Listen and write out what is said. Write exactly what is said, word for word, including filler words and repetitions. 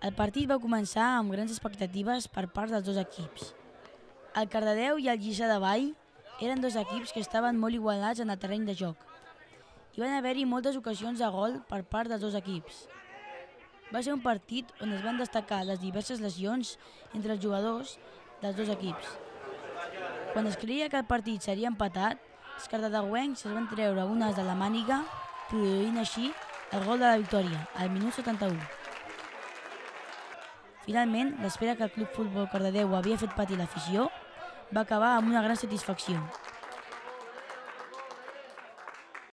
El partit va començar amb grans expectatives per part dels dos equips. El Cardedeu i el Lliçà de Vall eren dos equips que estaven molt igualats en el terreny de joc. Hi van haver-hi moltes ocasions de gol per part dels dos equips. Va ser un partit on es van destacar les diverses lesions entre els jugadors dels dos equips. Quan es creia que el partit seria empatat, els cardedeuencs es van treure un as de la màniga, produint així el gol de la victòria, al minut setanta-u. Finalment, l'espera que el Club Futbol Cardedeu havia fet patir l'afició va acabar amb una gran satisfacció.